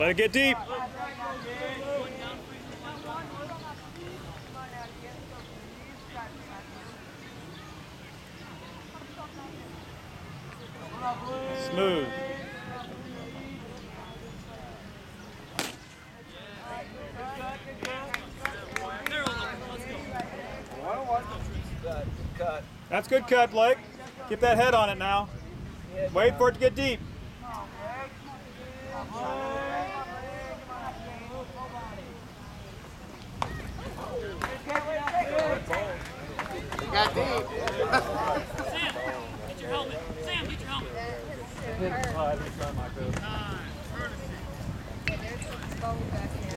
Let it get deep. Smooth. That's good cut, Blake. Keep that head on it now. Wait for it to get deep. Got deep. Sam, get your helmet. Sam, get your helmet. I think it's not my coach. Courtesy. There's the ball back.